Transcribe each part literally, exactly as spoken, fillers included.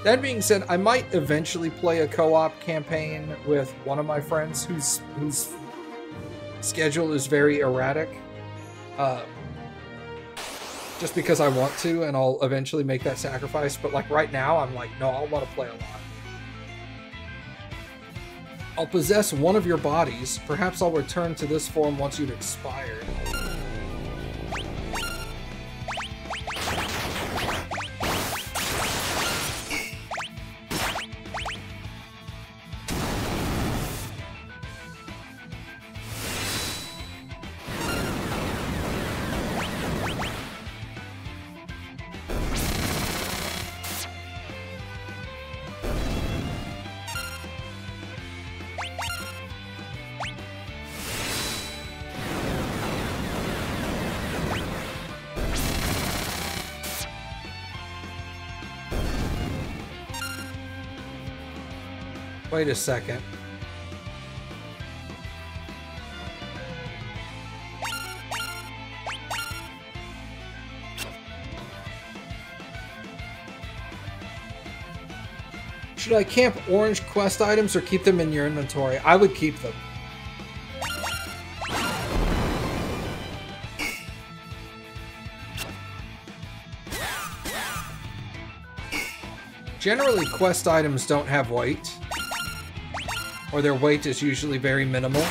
That being said, I might eventually play a co-op campaign with one of my friends whose whose schedule is very erratic. Uh, just because I want to, and I'll eventually make that sacrifice. But like right now, I'm like, no, I want to play a lot. I'll possess one of your bodies. Perhaps I'll return to this form once you've expired. Wait a second. Should I camp orange quest items or keep them in your inventory? I would keep them. Generally, quest items don't have weight, or their weight is usually very minimal.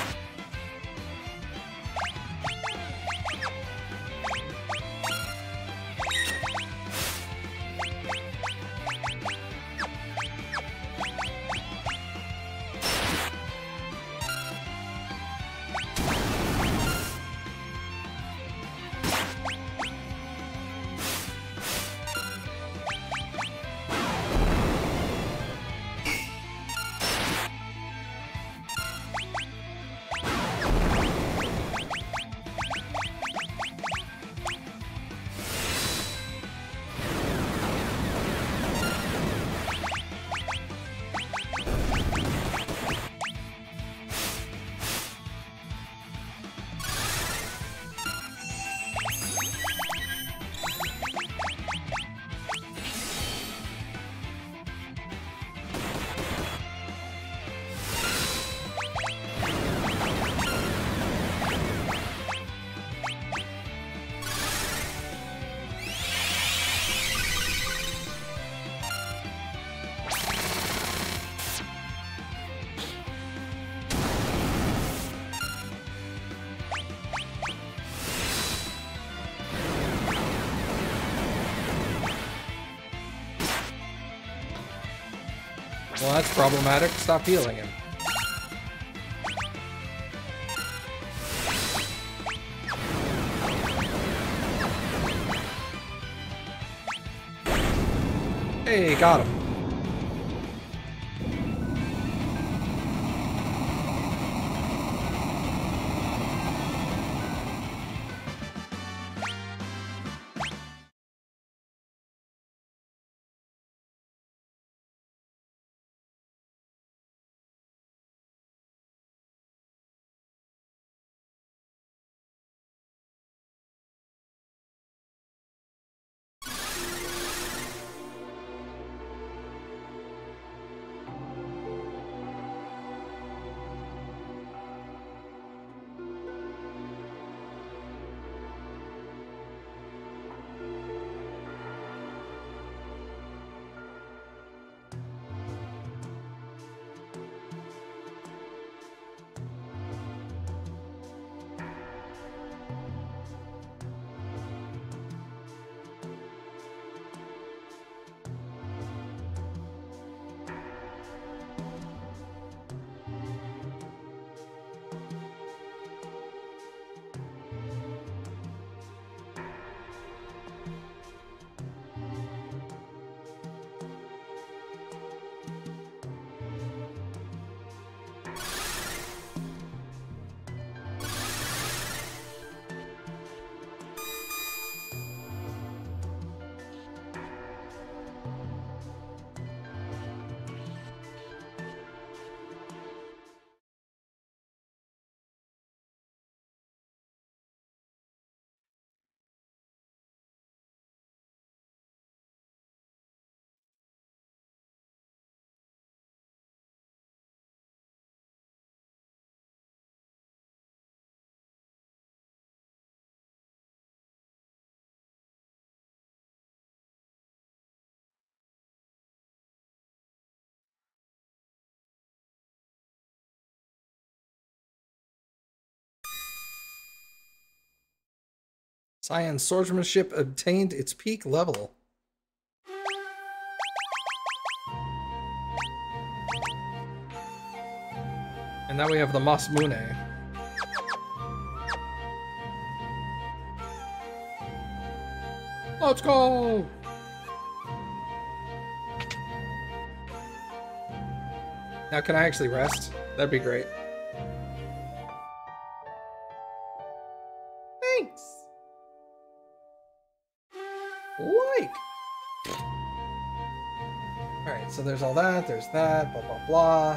Well, that's problematic. Stop healing him. Hey, got him. Cyan's swordsmanship obtained its peak level. And now we have the Masamune. Let's go! Now can I actually rest? That'd be great. Thanks! Like! Alright, so there's all that, there's that, blah blah blah.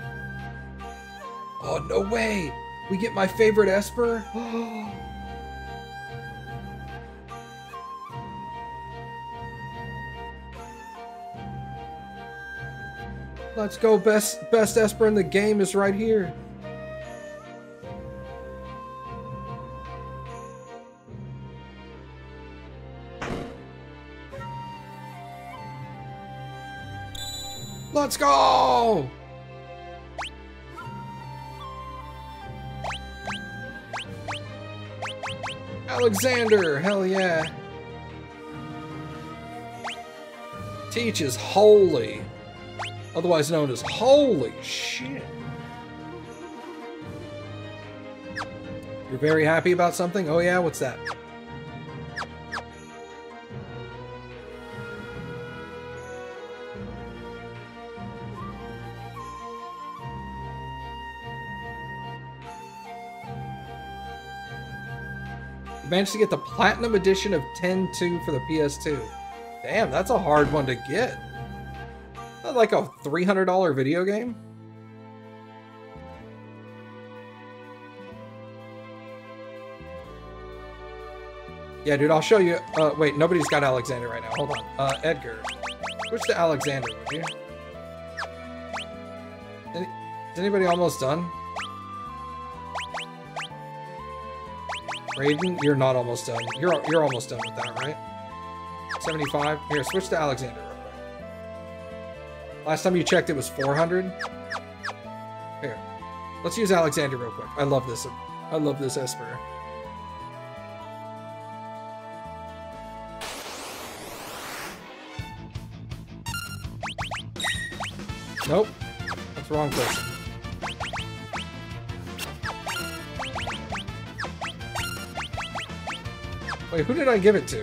Oh, no way! We get my favorite Esper? Let's go, best best Esper in the game is right here. Let's go! Alexander, hell yeah. Teach is holy. Otherwise known as holy shit. You're very happy about something? Oh yeah, what's that? You managed to get the Platinum Edition of ten two for the P S two. Damn, that's a hard one to get. Not like a three hundred dollar video game? Yeah, dude, I'll show you. Uh, wait, nobody's got Alexander right now. Hold on. Uh, Edgar. Switch to Alexander, would you? Any, is anybody almost done? Raiden, you're not almost done. You're, you're almost done with that, right? seventy-five? Here, switch to Alexander. Last time you checked, it was four hundred. Here, let's use Alexander real quick. I love this. I love this Esper. Nope, that's the wrong person. Wait, who did I give it to?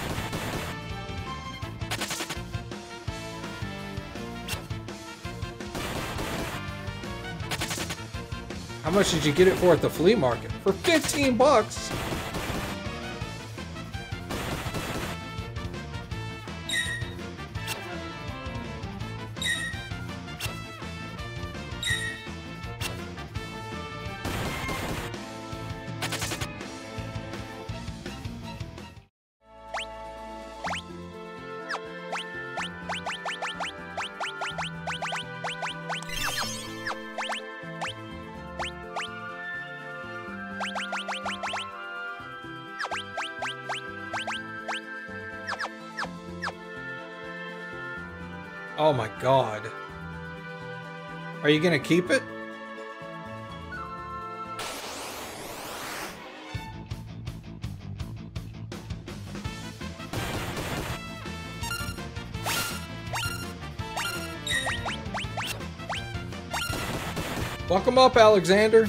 How much did you get it for at the flea market? For fifteen bucks? Oh my god. Are you gonna keep it? Welcome up, Alexander.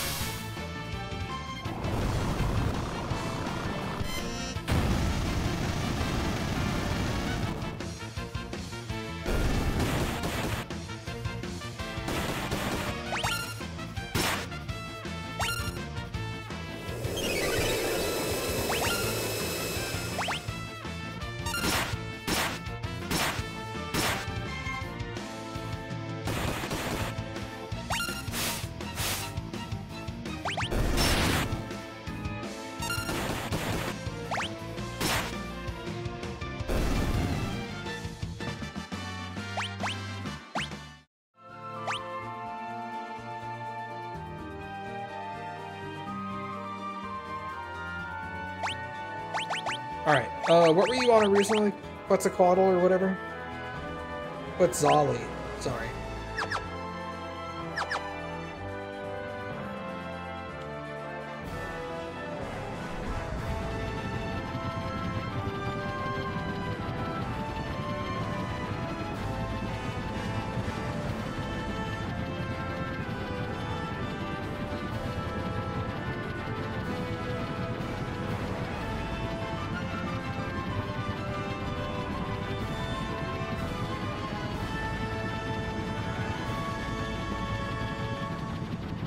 Alright, uh, what were you on recently? Quetzalcoatl or whatever? Quetzali, sorry.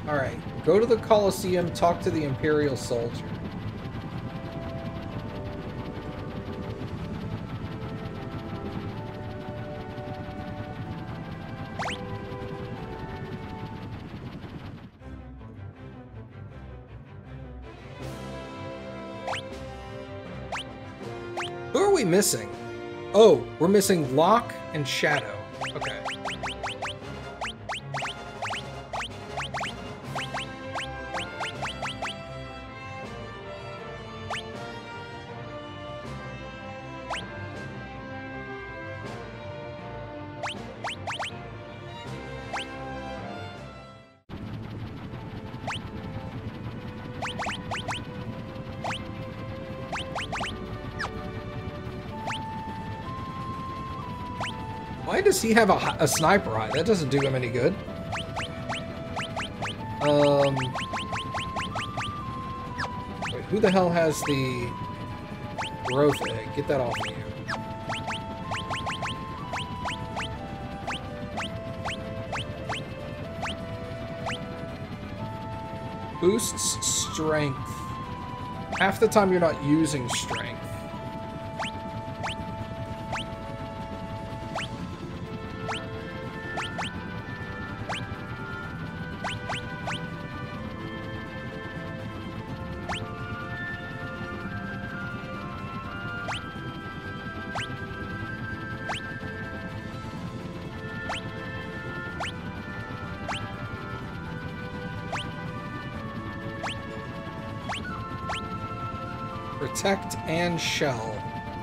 Alright, go to the Colosseum, talk to the Imperial soldier. Who are we missing? Oh, we're missing Locke and Shadow. Okay. Why does he have a, a sniper eye? That doesn't do him any good. Um, wait, who the hell has the growth egg? Get that off of you. Boosts strength. Half the time you're not using strength. Protect and shell.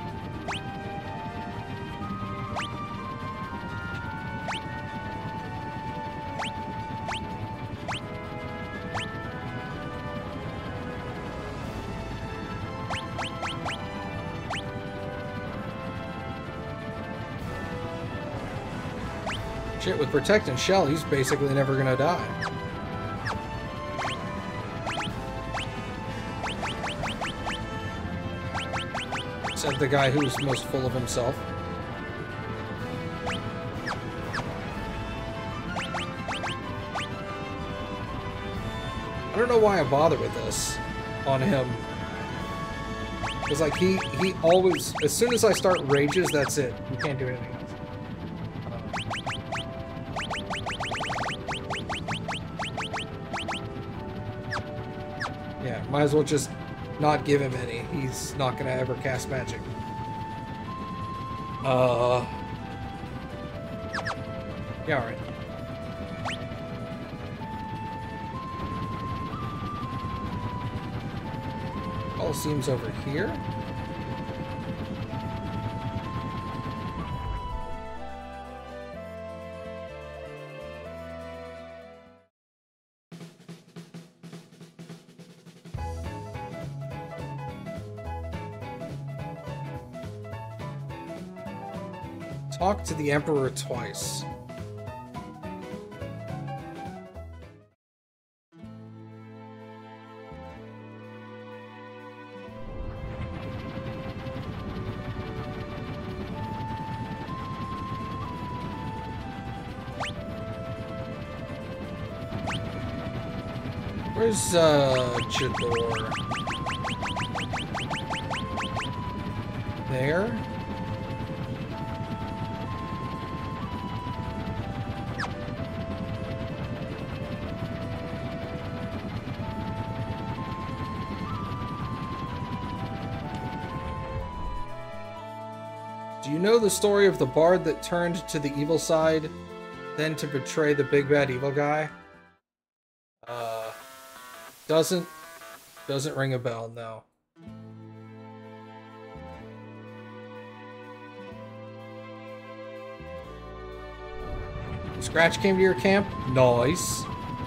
Shit, with Protect and Shell, he's basically never gonna die. Except the guy who's most full of himself. I don't know why I bother with this on him. Because, like, he, he always... As soon as I start rages, that's it. You can't do anything else. Yeah, might as well just not give him any. He's not gonna ever cast magic. Uh... Yeah, alright. All seems over here. Talk to the Emperor twice. Where's, uh, Jador? There? Do you know the story of the bard that turned to the evil side, then to betray the big bad evil guy? Uh, doesn't, doesn't ring a bell, no. Scratch came to your camp? Nice.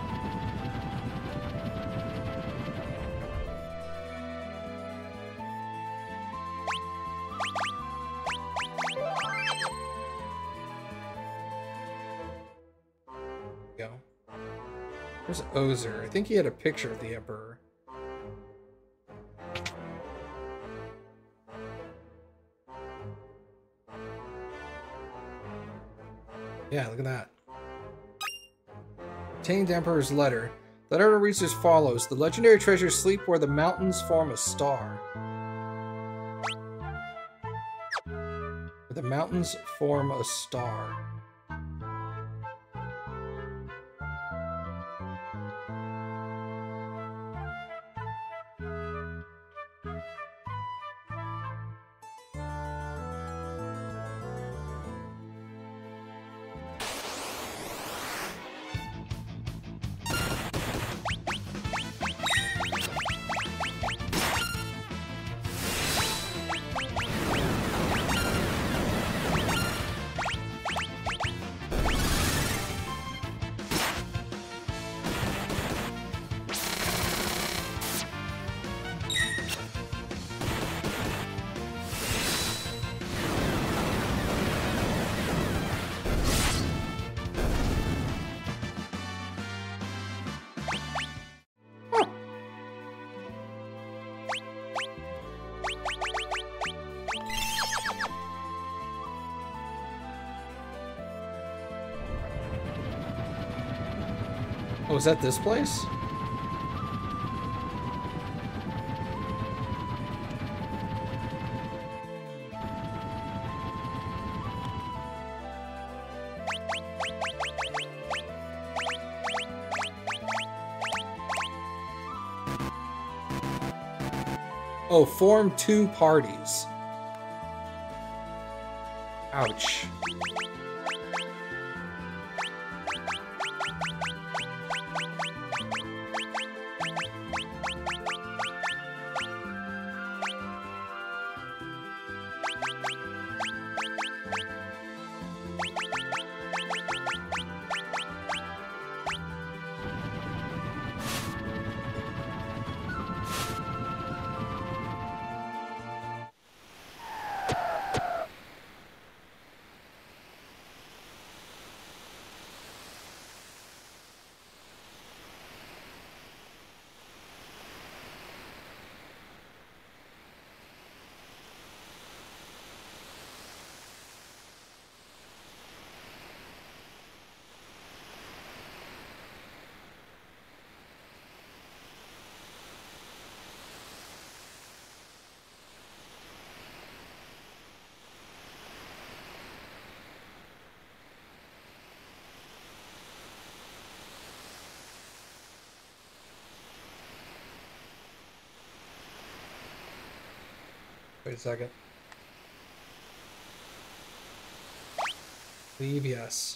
Where's Ozer? I think he had a picture of the Emperor. Yeah, look at that. Obtained Emperor's letter. The letter reads as follows. The legendary treasures sleep where the mountains form a star. Where the mountains form a star. Oh, is that this place? Oh, form two parties. Ouch. Wait a second. Leave, yes.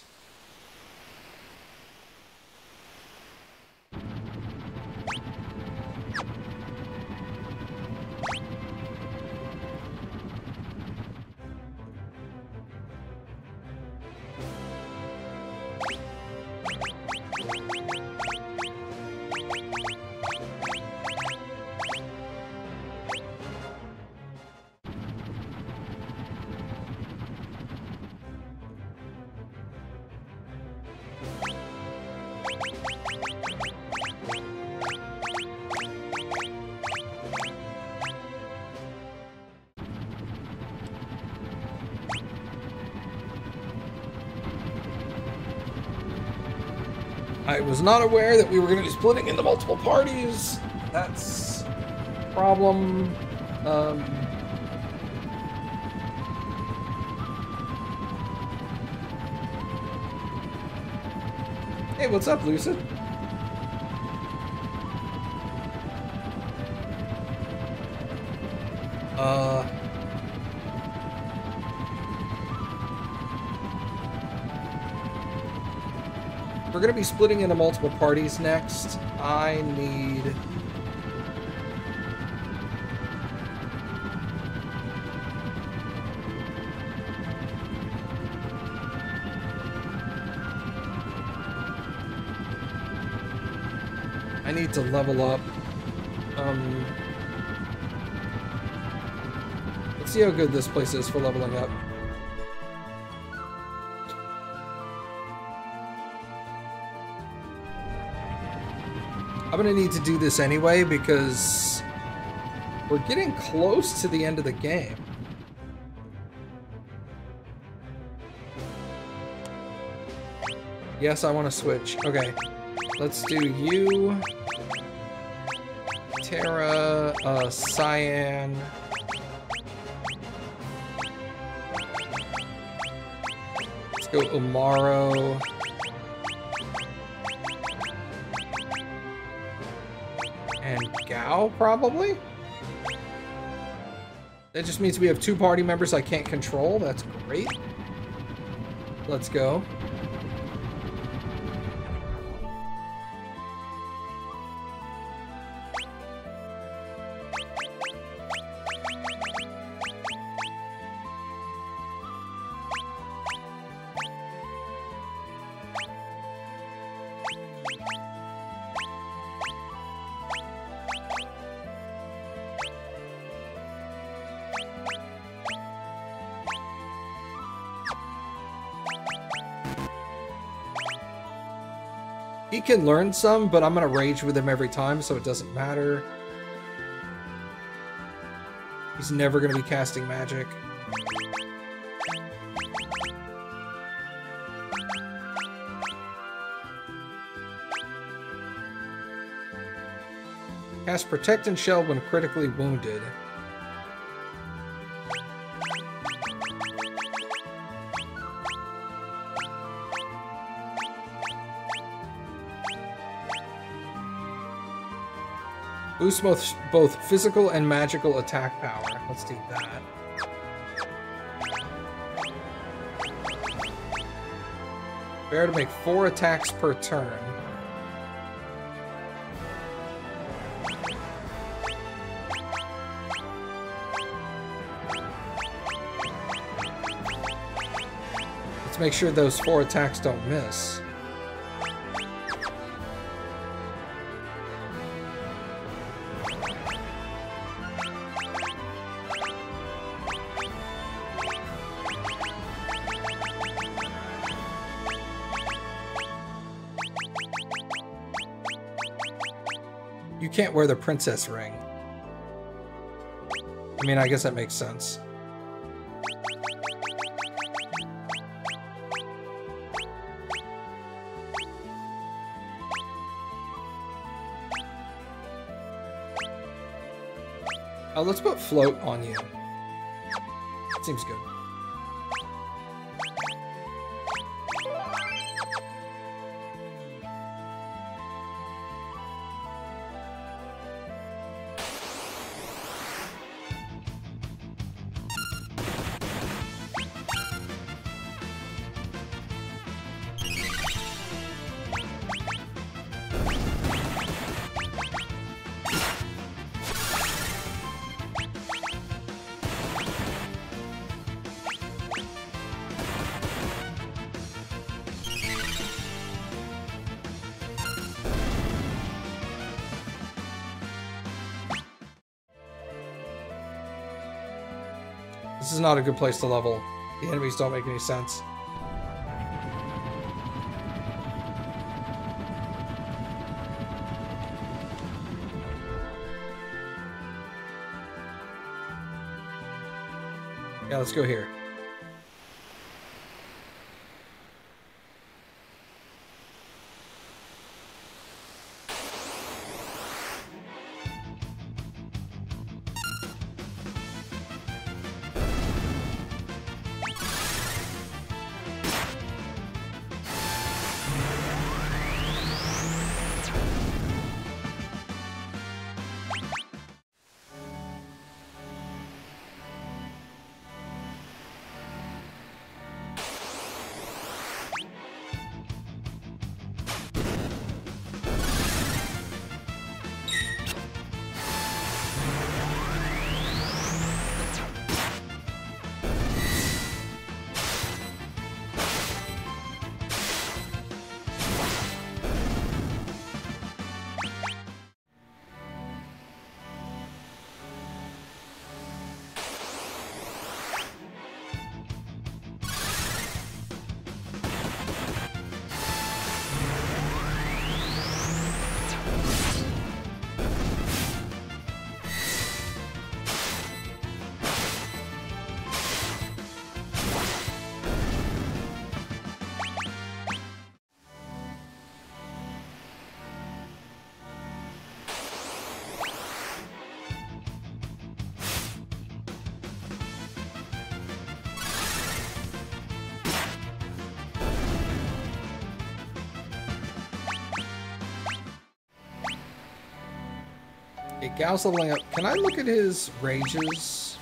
I was not aware that we were going to be splitting into multiple parties. That's a problem. Um, hey, what's up, Lucid? Uh... We're going to be splitting into multiple parties next. I need... I need to level up. Um... Let's see how good this place is for leveling up. I'm gonna need to do this anyway because we're getting close to the end of the game. Yes, I want to switch. Okay. Let's do you, Terra, uh, Cyan. Let's go Umaro. And Gao, probably? That just means we have two party members I can't control. That's great. Let's go. He can learn some, but I'm gonna rage with him every time, so it doesn't matter. He's never gonna be casting magic. Cast Protect and Shell when critically wounded. Boost both, both physical and magical attack power. Let's do that. Bear to make four attacks per turn. Let's make sure those four attacks don't miss. You can't wear the princess ring. I mean, I guess that makes sense. Oh, let's put float on you. That seems good. This is not a good place to level. The enemies don't make any sense. Yeah, let's go here. Okay, Gal's leveling up. Can I look at his rages?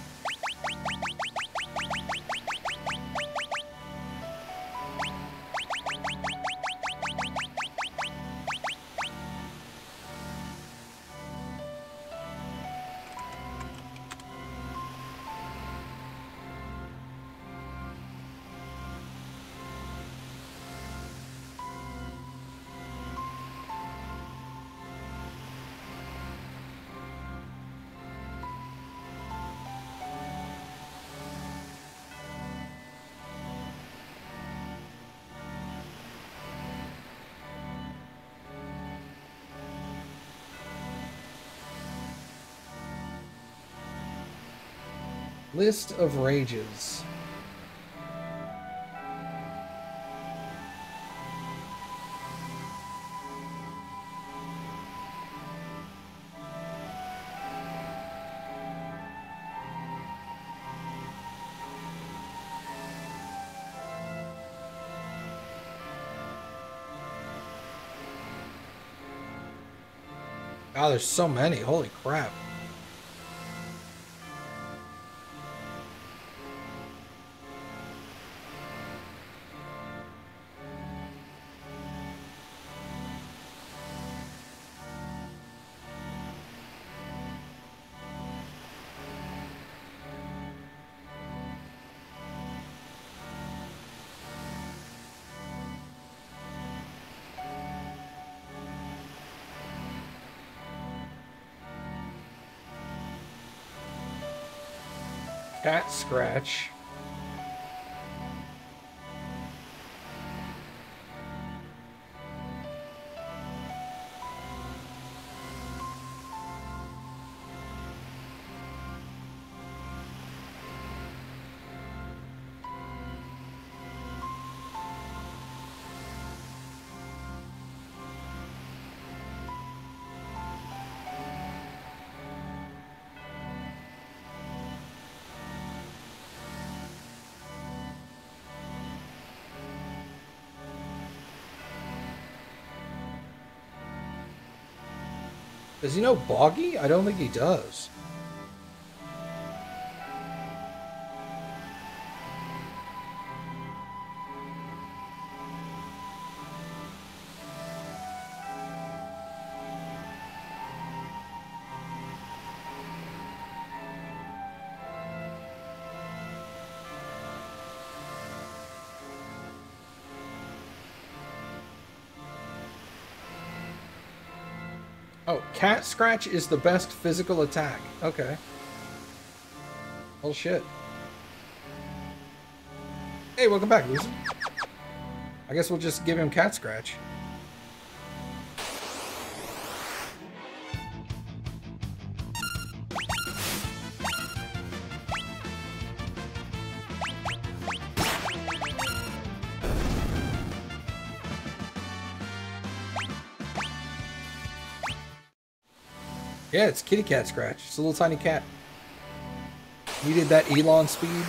List of rages. God, there's so many. Holy crap. Cat scratch. Does he know Boggy? I don't think he does. Oh, Cat Scratch is the best physical attack. Okay. Well, shit. Hey, welcome back, loser. I guess we'll just give him Cat Scratch. Yeah, it's Kitty Cat Scratch. It's a little tiny cat. Needed that Elon speed.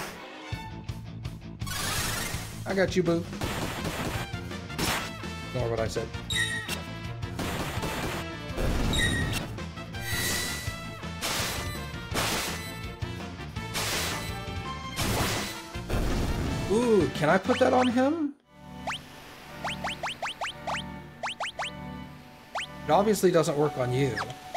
I got you, boo. Ignore what I said. Ooh, can I put that on him? It obviously doesn't work on you.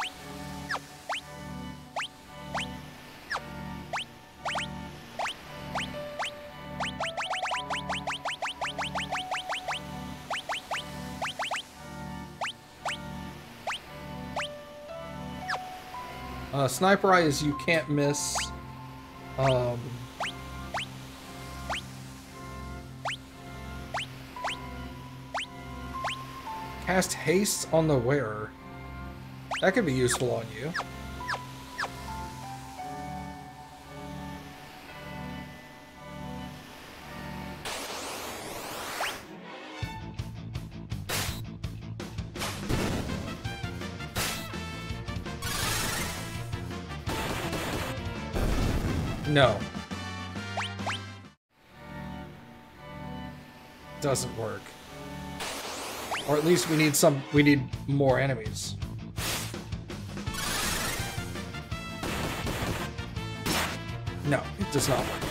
Uh, Sniper Eye is you can't miss. Um, cast Haste on the wearer. That could be useful on you. No. Doesn't work. Or at least we need some, we need more enemies. No, it does not work.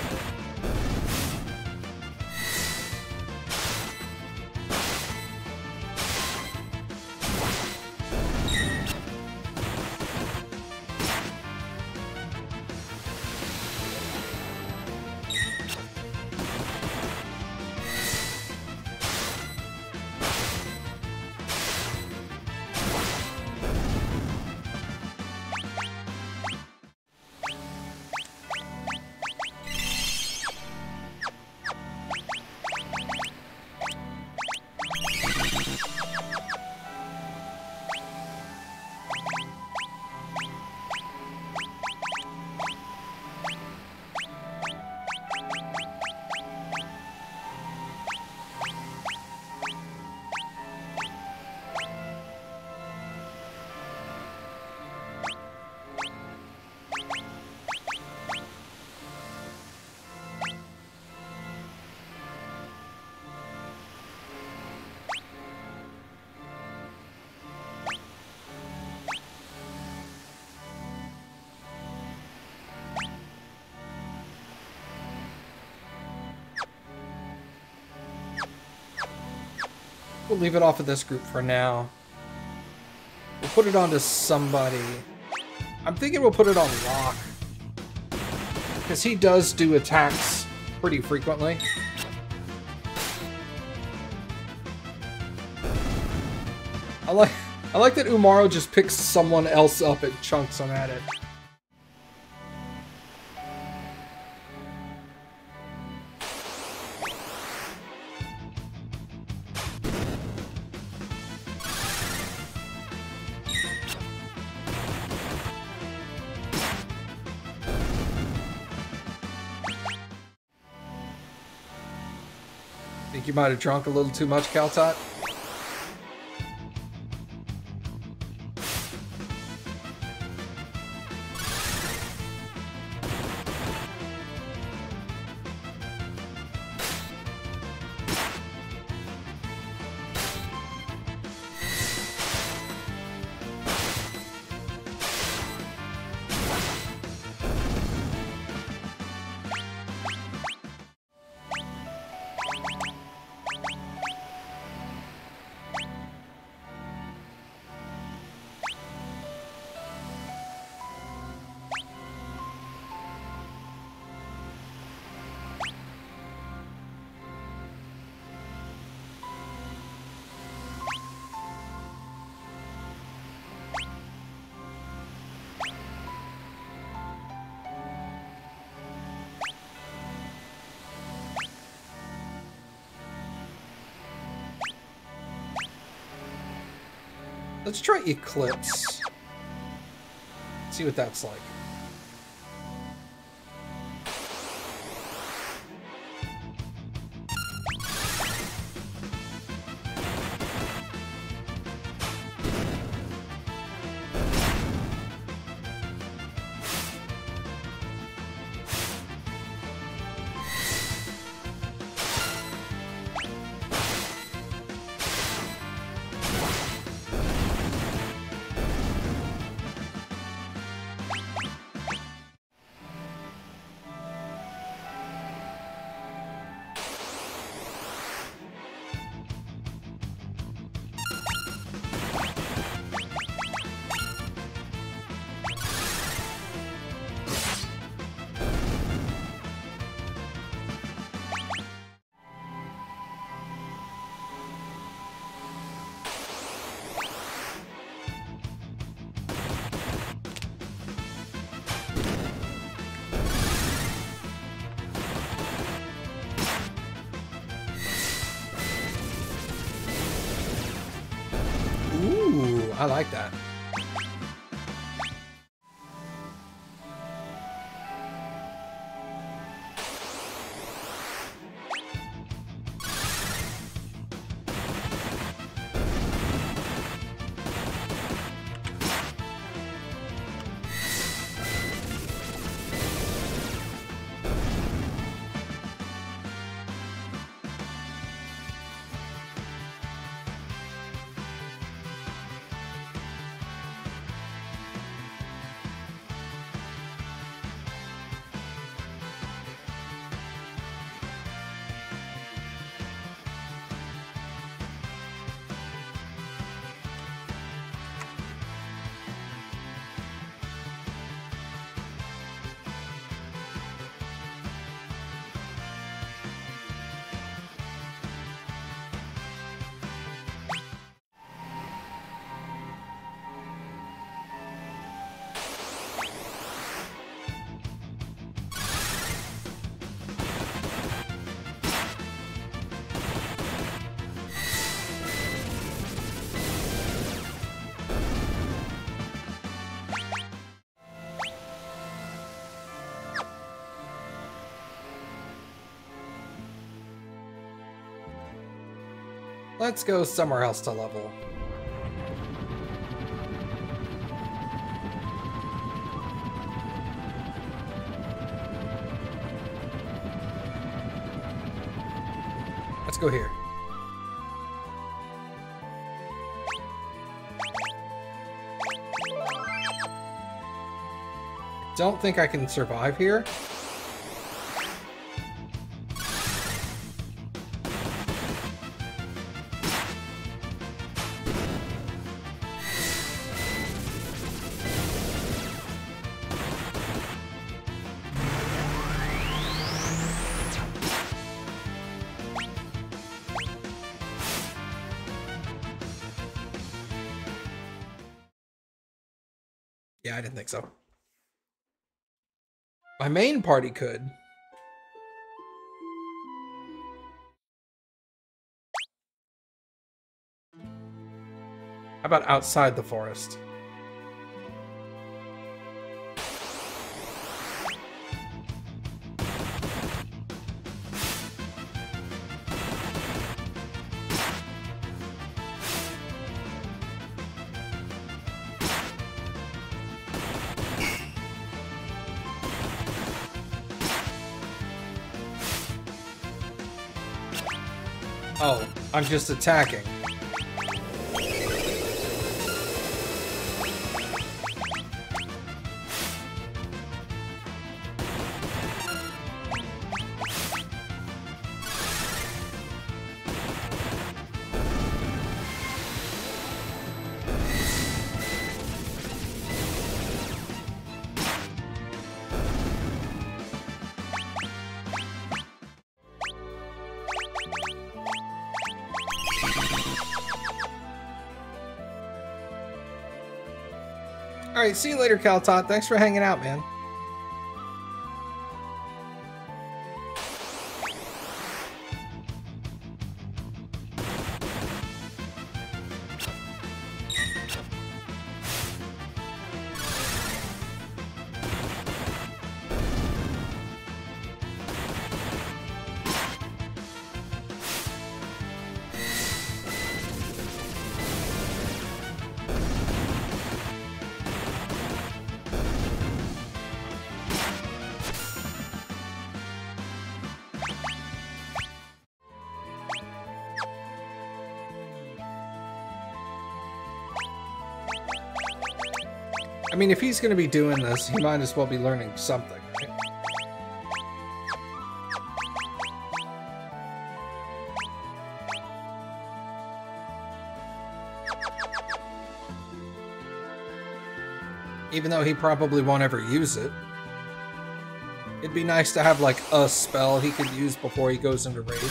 We'll leave it off of this group for now. We'll put it onto somebody. I'm thinking we'll put it on Locke, because he does do attacks pretty frequently. I like I like that Umaro just picks someone else up and chunks them at it. Think you might have drunk a little too much, Kaltot? Let's try Eclipse. See what that's like. I like that. Let's go somewhere else to level. Let's go here. Don't think I can survive here. Yeah, I didn't think so. My main party could. How about outside the forest? Oh, I'm just attacking. Alright, see you later, Caltot. Thanks for hanging out, man. I mean, if he's going to be doing this, he might as well be learning something, right? Even though he probably won't ever use it. It'd be nice to have, like, a spell he could use before he goes into rage.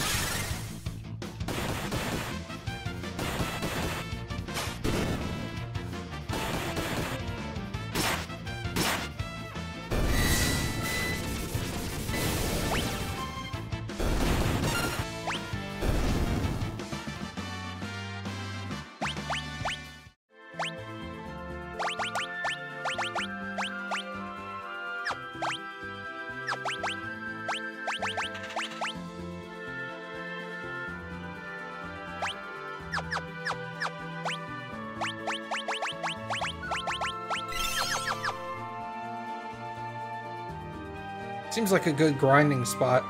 Seems like a good grinding spot.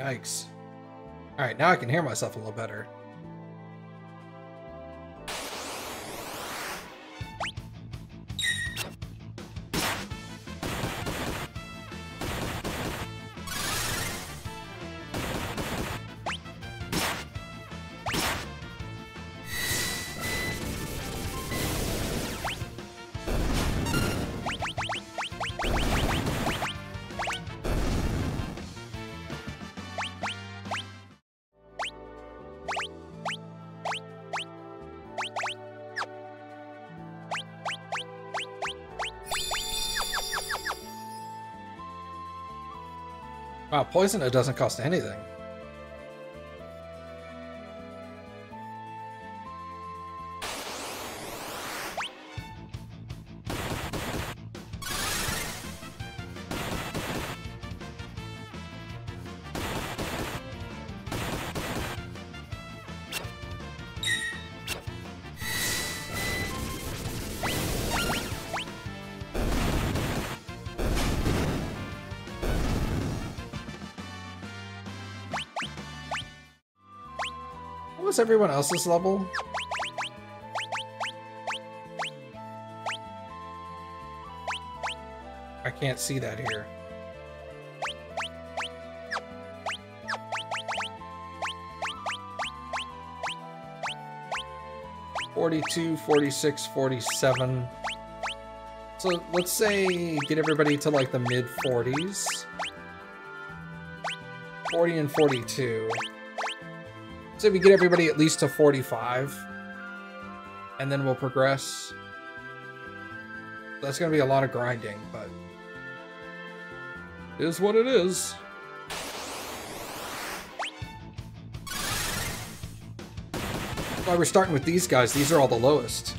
Yikes. Alright, now I can hear myself a little better. Wow, poison, it doesn't cost anything. What was everyone else's level? I can't see that here. forty-two, forty-six, forty-seven. So let's say get everybody to like the mid forties. forty and forty-two. So we get everybody at least to forty-five, and then we'll progress. That's going to be a lot of grinding, but it is what it is. That's why we're starting with these guys. These are all the lowest.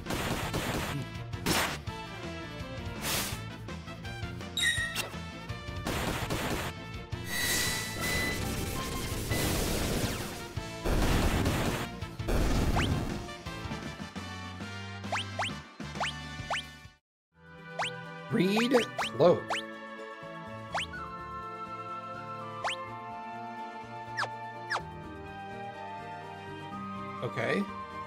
Read Cloak. Okay.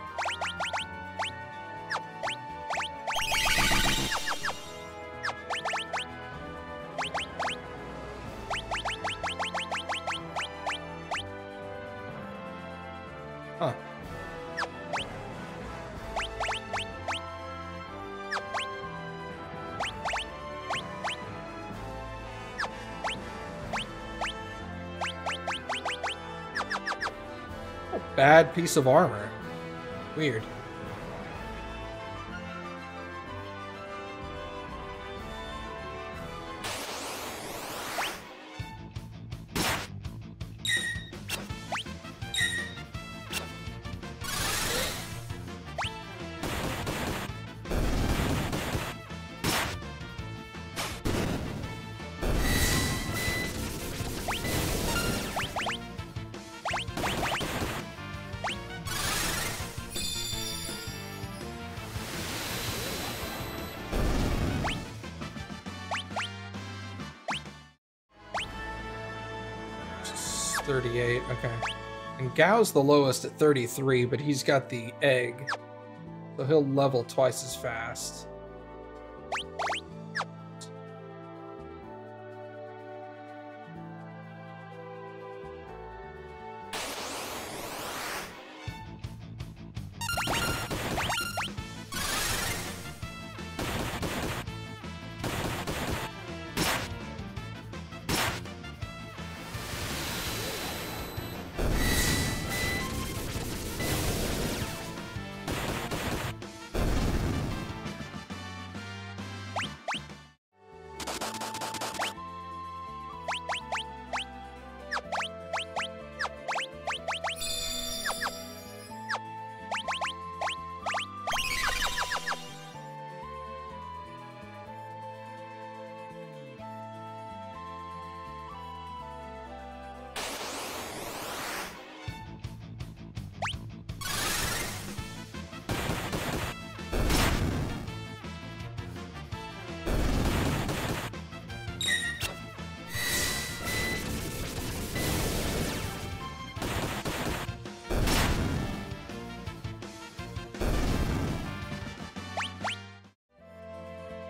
Huh. Bad piece of armor. Weird. thirty-eight, okay. And Gao's the lowest at thirty-three, but he's got the egg. So he'll level twice as fast.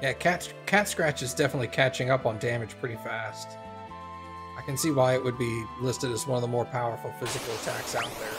Yeah, cat, cat Scratch is definitely catching up on damage pretty fast. I can see why it would be listed as one of the more powerful physical attacks out there.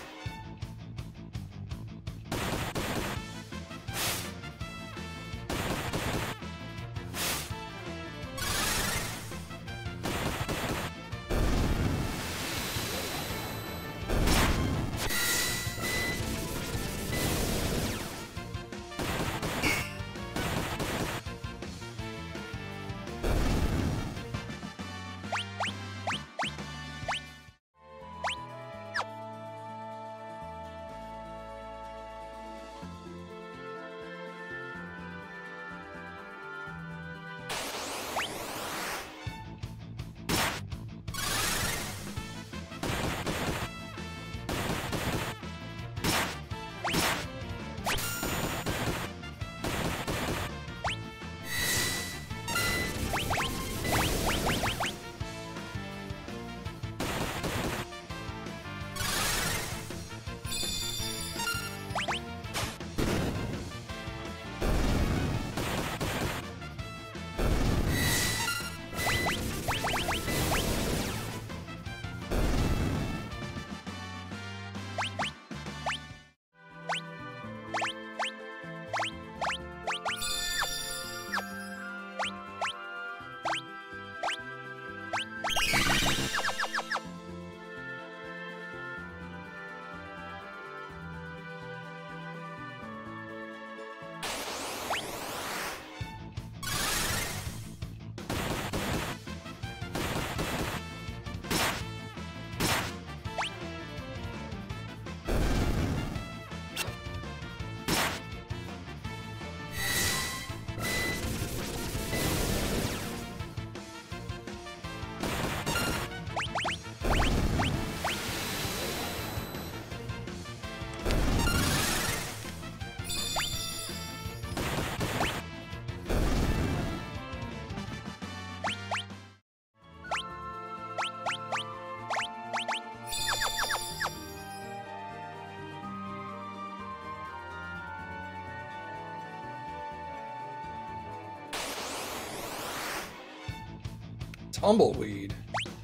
Tumbleweed.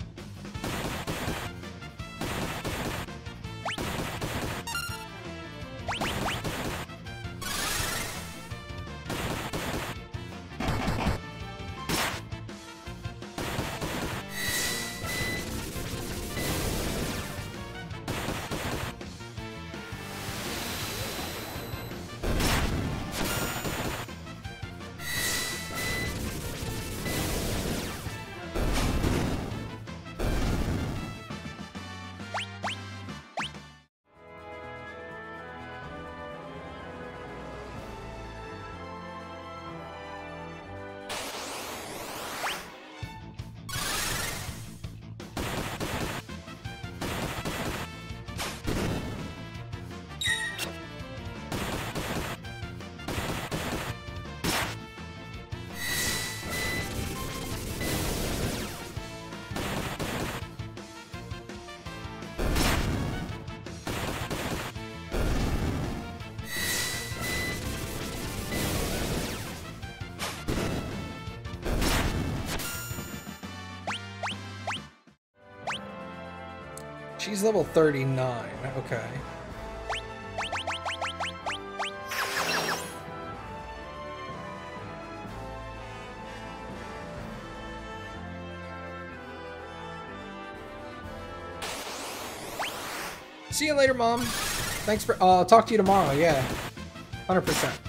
She's level thirty-nine, okay. See you later, Mom. Thanks for, uh, I'll talk to you tomorrow, yeah. one hundred percent.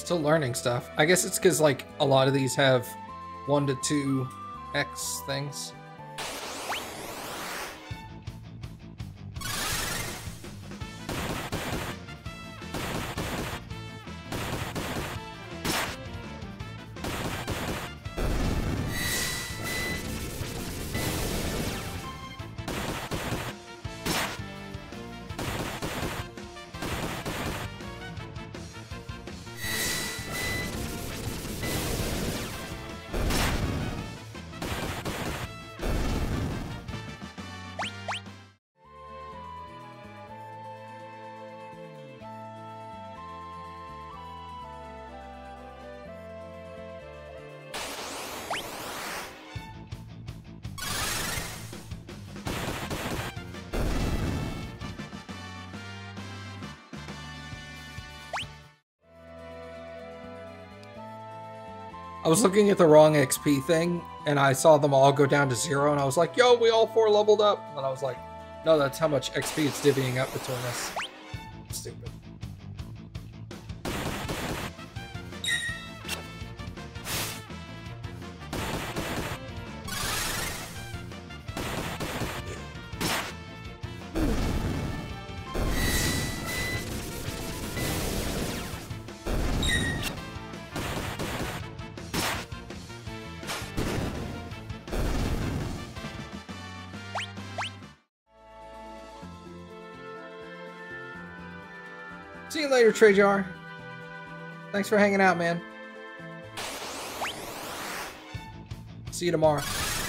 Still learning stuff. I guess it's because, like, a lot of these have one to two X things. I was looking at the wrong X P thing, and I saw them all go down to zero, and I was like, yo, we all four leveled up. And then I was like, no, that's how much X P it's divvying up between us. Stupid. See you later, Trajar. Thanks for hanging out, man. See you tomorrow.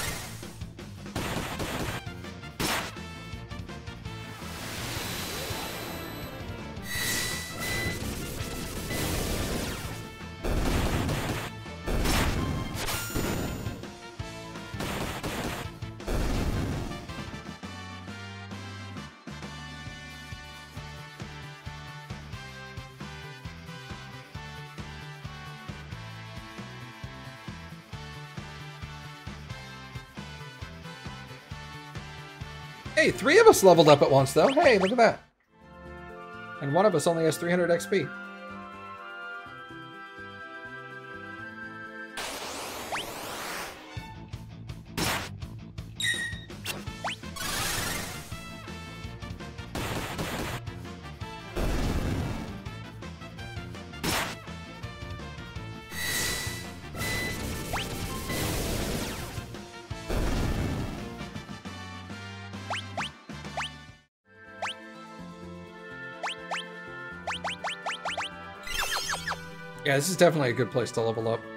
Hey, three of us leveled up at once, though. Hey, look at that. And one of us only has three hundred X P. Yeah, this is definitely a good place to level up.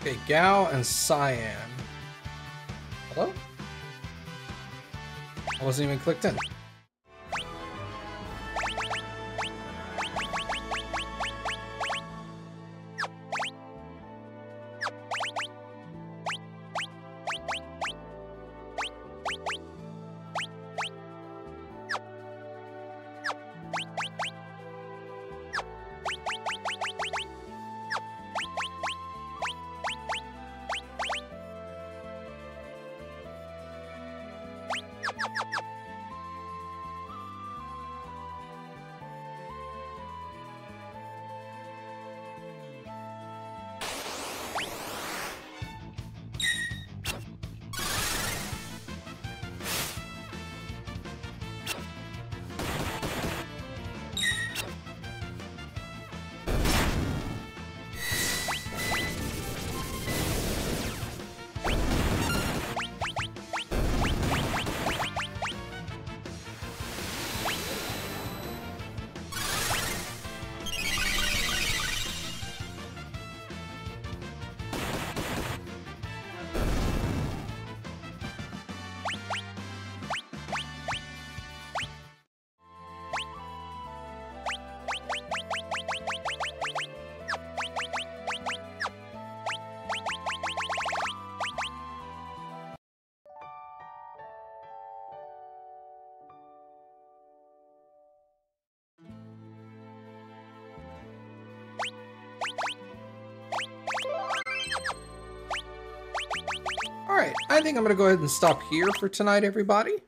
Okay, Gao and Cyan. Hello? I wasn't even clicked in. Alright, I think I'm going to go ahead and stop here for tonight, everybody.